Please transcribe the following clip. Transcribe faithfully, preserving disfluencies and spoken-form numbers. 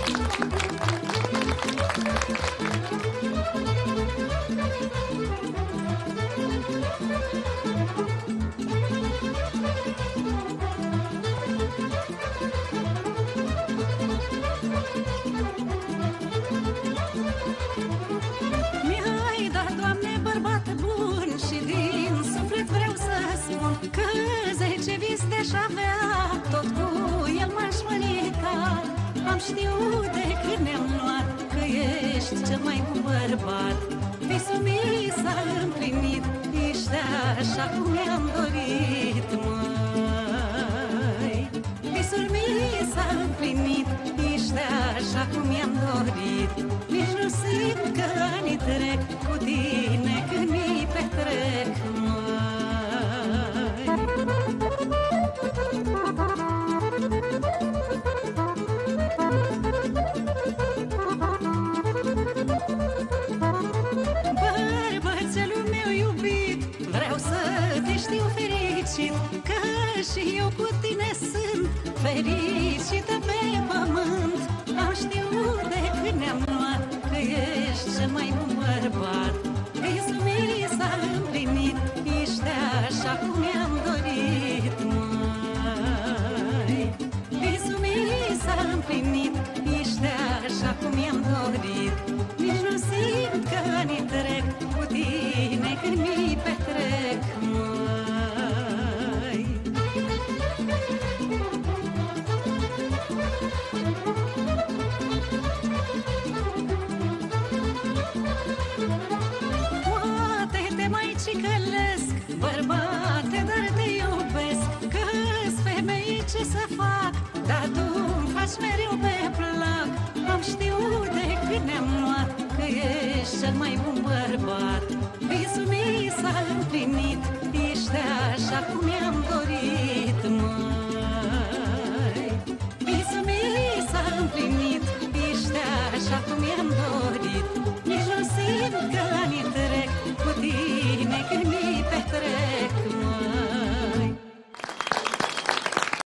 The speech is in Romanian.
Mi-ai dat, Doamne, bărbat bun și din suflet vreau să spun că zece vis de-aș avea, tot cu el m-aș mărita. Am știut de când ne-am luat că ești cel mai bun bărbat. Visul mi s-a împlinit, ești așa cum mi-am dorit, măi. Visul mi s-a împlinit, ești așa cum mi-am dorit. Nici nu simt că anii trec cu tine când mi petrec, măi. Bărbățelul meu iubit, vreau să te știu fericit, că și eu cu tine sunt fericită pe pământ. Am știut de când ne-am luat că ești cel mai bun bărbat. Visul mi s-a împlinit, ești așa cum mi-am dorit, măi. Visul mi s-a împlinit, ești așa cum mi-am dorit. Nici nu simt că anii trec cu tine când mi petrec, măi. Poate te mai cicălesc, bărbate, dar te iubesc, că-s femei ce să fac, dar tu-mi faci mereu pe plac. Am știut de când ne-am luat că ești cel mai bun bărbat. Visul mi s-a împlinit, ești așa cum mi-am dorit, măi.